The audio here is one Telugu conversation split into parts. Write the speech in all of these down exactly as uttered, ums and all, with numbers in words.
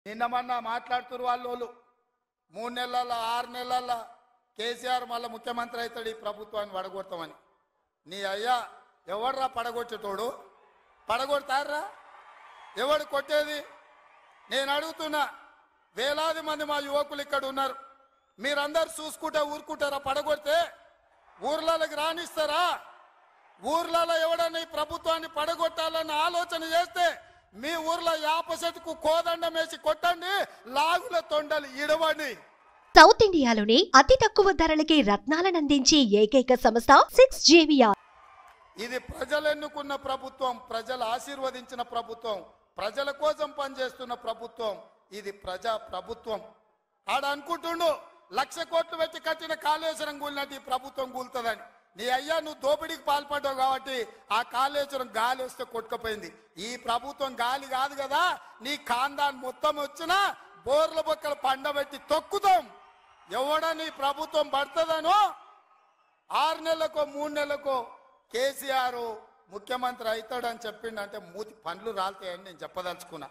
నిన్న మొన్న మాట్లాడుతున్నారు వాళ్ళు మూడు నెలల ఆరు నెలల కేసీఆర్ మళ్ళీ ముఖ్యమంత్రి అవుతాడు ఈ ప్రభుత్వాన్ని పడగొడతామని. నీ అయ్యా ఎవర్రా పడగొచ్చేటోడు? పడగొడతారా? ఎవడు కొట్టేది? నేను అడుగుతున్నా, వేలాది మంది మా యువకులు ఇక్కడ ఉన్నారు, మీరందరూ చూసుకుంటే ఊరుకుంటారా? పడగొడితే ఊర్లలోకి రానిస్తారా? ఊర్లలో ఎవడన్నా ఈ ప్రభుత్వాన్ని పడగొట్టాలన్న ఆలోచన చేస్తే మీ ఊర్లో యాప చెట్టుకు కోదండం వేసి కొట్టండి, లాగుల తొండలు ఇడవండి. సౌత్ ఇండియాలోనే అతి తక్కువ ధరలకి రత్నాలను అందించే ఏకైక సంస్థ సిక్స్ జేవిఆర్. ఇది ప్రజలు ఎన్నుకున్న ప్రభుత్వం, ప్రజలు ఆశీర్వదించిన ప్రభుత్వం, ప్రజల కోసం పనిచేస్తున్న ప్రభుత్వం. ఇది ప్రజా ప్రభుత్వం. ఆడ అనుకుంటుండు లక్ష కోట్లు పెట్టి కట్టిన కాళేశ్వరం కూలినట్టు ఈ ప్రభుత్వం కూలుతుందని. నీ అయ్యా నువ్వు దోపిడీకి పాల్పడ్డావు కాబట్టి ఆ కాళేశ్వరం గాలి వస్తే కొట్టుకుపోయింది. ఈ ప్రభుత్వం గాలి కాదు కదా, నీ ఖాందాన్ మొత్తం వచ్చినా బోర్ల బొక్కలు పండబెట్టి తొక్కుతాం. ఎవడని ప్రభుత్వం పడుతుందనో ఆరు నెలలకో మూడు నెలలకో కేసీఆర్ ముఖ్యమంత్రి అవుతాడని చెప్పిండంటే మూతి పండ్లు రాలుతాయని నేను చెప్పదలుచుకున్నా.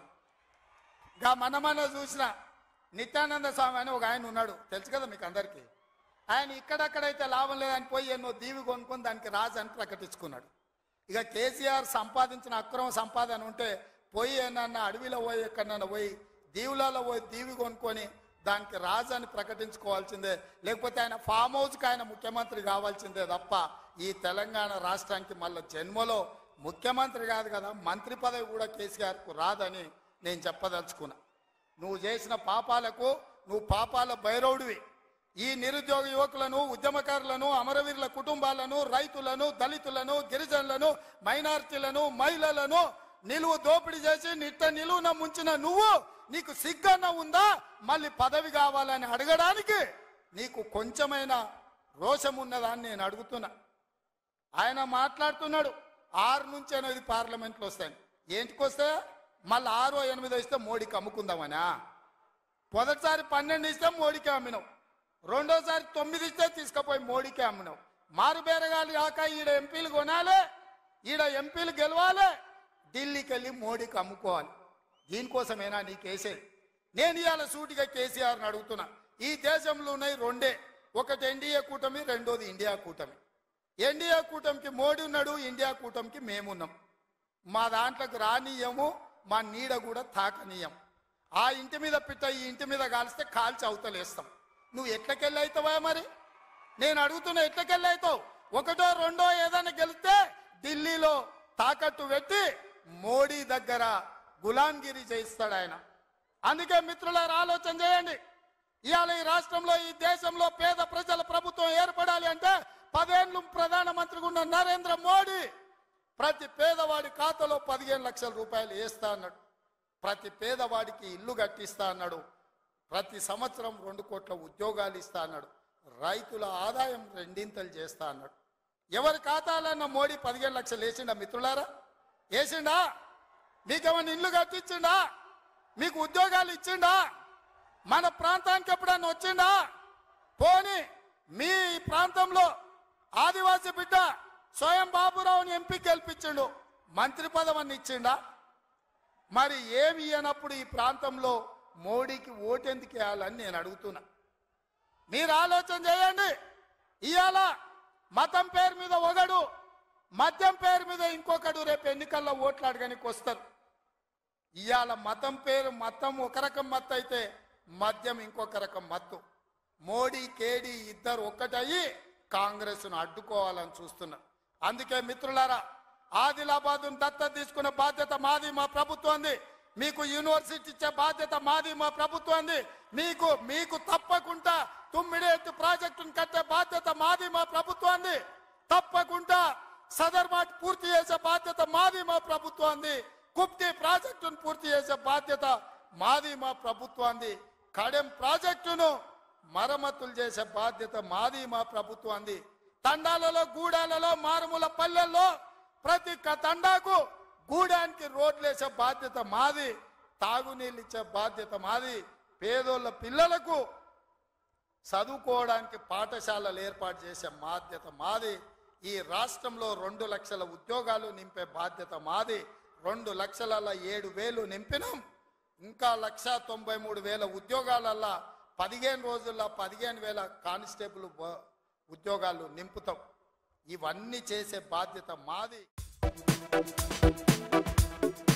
ఇంకా మన మన చూసిన నిత్యానంద స్వామి అని ఒక ఆయన ఉన్నాడు, తెలుసు కదా మీకు అందరికీ. ఆయన ఇక్కడక్కడైతే లాభం లేదని పోయి ఎన్నో దీవి కొనుక్కొని దానికి రాజు అని ప్రకటించుకున్నాడు. ఇక కేసీఆర్ సంపాదించిన అక్రమ సంపాదన ఉంటే పోయి ఏమన్నా అడవిలో పోయి ఎక్కడన్నా పోయి దీవులలో పోయి దీవి కొనుక్కొని దానికి రాజు అని ప్రకటించుకోవాల్సిందే, లేకపోతే ఆయన ఫామ్ హౌస్కి ఆయన ముఖ్యమంత్రి కావాల్సిందే తప్ప ఈ తెలంగాణ రాష్ట్రానికి మళ్ళీ జన్మలో ముఖ్యమంత్రి కాదు కదా, మంత్రి పదవి కూడా కేసీఆర్కు రాదని నేను చెప్పదలుచుకున్నా. నువ్వు చేసిన పాపాలకు నువ్వు పాపాల భైరవుడివి. ఈ నిరుద్యోగ యువకులను, ఉద్యమకారులను, అమరవీరుల కుటుంబాలను, రైతులను, దళితులను, గిరిజనులను, మైనారిటీలను, మహిళలను నిలువు దోపిడీ చేసి నిట్ట నిలువున ముంచిన నువ్వు, నీకు సిగ్గన్న ఉందా మళ్ళీ పదవి కావాలని అడగడానికి? నీకు కొంచెమైనా రోషం ఉన్నదాన్ని నేను అడుగుతున్నా. ఆయన మాట్లాడుతున్నాడు ఆరు నుంచి ఎనిమిది పార్లమెంట్లు వస్తాయి. ఏంటికి వస్తే మళ్ళీ ఆరో ఎనిమిదో ఇస్తే మోడీకి అమ్ముకుందామనా? మొదటిసారి పన్నెండు ఇస్తే మోడీకి అమ్మినావు, రెండోసారి తొమ్మిది ఇస్తే తీసుకుపోయి మోడీకే అమ్మినావు. మారు బేరగాలి కాక ఈడ ఎంపీలు కొనాలి, ఈడ ఎంపీలు గెలవాలి, ఢిల్లీకి వెళ్ళి మోడీకి అమ్ముకోవాలి. దీనికోసమేనా నీకేసేది? నేను ఇవాళ సూటిగా కేసీఆర్ని అడుగుతున్నా. ఈ దేశంలో ఉన్నాయి రెండే, ఒకటి ఎన్డీఏ కూటమి, రెండోది ఇండియా కూటమి. ఎన్డీఏ కూటమికి మోడీ ఉన్నాడు, ఇండియా కూటమికి మేమున్నాం. మా దాంట్లోకి రానీయము, మా నీడ కూడా తాకనీయం. ఆ ఇంటి మీద పిట్ట ఈ ఇంటి మీద కాలిస్తే కాల్చి అవతలేస్తాం. నువ్వు ఎట్లకెళ్ళి అవుతావా? మరి నేను అడుగుతున్నా, ఎట్లకెళ్ళి అవుతావు? ఒకటో రెండో ఏదైనా గెలిస్తే ఢిల్లీలో తాకట్టు పెట్టి మోడీ దగ్గర గులాంగిరి చేయిస్తాడు ఆయన. అందుకే మిత్రులారా ఆలోచన చేయండి. ఇవాళ ఈ రాష్ట్రంలో, ఈ దేశంలో పేద ప్రజల ప్రభుత్వం ఏర్పడాలి అంటే పదేళ్ళు ప్రధానమంత్రిగా ఉన్న నరేంద్ర మోడీ ప్రతి పేదవాడి ఖాతాలో పదిహేను లక్షల రూపాయలు వేస్తా అన్నాడు, ప్రతి పేదవాడికి ఇల్లు కట్టిస్తా అన్నాడు, ప్రతి సంవత్సరం రెండు కోట్ల ఉద్యోగాలు ఇస్తా అన్నాడు, రైతుల ఆదాయం రెండింతలు చేస్తా అన్నాడు. ఎవరి ఖాతాలన్న మోడీ పదిహేను లక్షలు వేసిండా మిత్రులారా? వేసిండా? మీకేమన్నా ఇల్లు కట్టించిండా? మీకు ఉద్యోగాలు ఇచ్చిండా? మన ప్రాంతానికి ఎప్పుడన్నా వచ్చిండా? పోనీ మీ ప్రాంతంలో ఆదివాసీ బిడ్డ స్వయం బాబురావుని ఎంపీ గెలిపించిండు, మంత్రి పదవిని ఇచ్చిండా? మరి ఏమి ఇయ్యనప్పుడు ఈ ప్రాంతంలో మోడీకి ఓటెందుకు వేయాలని నేను అడుగుతున్నా. మీరు ఆలోచన చేయండి. ఇవాళ మతం పేరు మీద ఒకడు, మద్యం పేరు మీద ఇంకొకడు రేపు ఎన్నికల్లో ఓట్లు అడగడానికి వస్తారు. ఇవాళ మతం పేరు మతం ఒక రకం మత్తు అయితే మద్యం ఇంకొక రకం మత్తు. మోడీ కేడీ ఇద్దరు ఒక్కటయ్యి కాంగ్రెస్ను అడ్డుకోవాలని చూస్తున్నారు. అందుకే మిత్రులారా, ఆదిలాబాద్ను దత్తత తీసుకునే బాధ్యత మాది, మా ప్రభుత్వంది. మీకు యూనివర్సిటీ ఇచ్చే బాధ్యత మాది, మా ప్రభుత్వంది. మీకు మీకు తప్పకుండా తుమ్మిడేట్టు ప్రాజెక్టును కట్టే బాధ్యత మాది, మా ప్రభుత్వంది. తప్పకుండా సదర్మాట్ పూర్తి చేసే బాధ్యత మాది, మా ప్రభుత్వంది. కుప్టి ప్రాజెక్టును పూర్తి చేసే బాధ్యత మాది, మా ప్రభుత్వంది. కడెం ప్రాజెక్టును మరమ్మతులు చేసే బాధ్యత మాది, మా ప్రభుత్వంది. తండాలలో, గూడాలలో, మారుమూల పల్లెల్లో ప్రతి తండాకు గూడానికి రోడ్లు వేసే బాధ్యత మాది, తాగునీళ్ళు ఇచ్చే బాధ్యత మాది, పేదోళ్ళ పిల్లలకు చదువుకోవడానికి పాఠశాలలు ఏర్పాటు చేసే బాధ్యత మాది. ఈ రాష్ట్రంలో రెండు లక్షల ఉద్యోగాలు నింపే బాధ్యత మాది. రెండు లక్షల ఏడు వేలు నింపినాం. ఇంకా లక్ష తొంభై మూడు వేల ఉద్యోగాలల్లా పదిహేను రోజుల్లో పదిహేను వేల కానిస్టేబుల్ ఉద్యోగాలు నింపుతాం. ఇవన్నీ చేసే బాధ్యత మాది.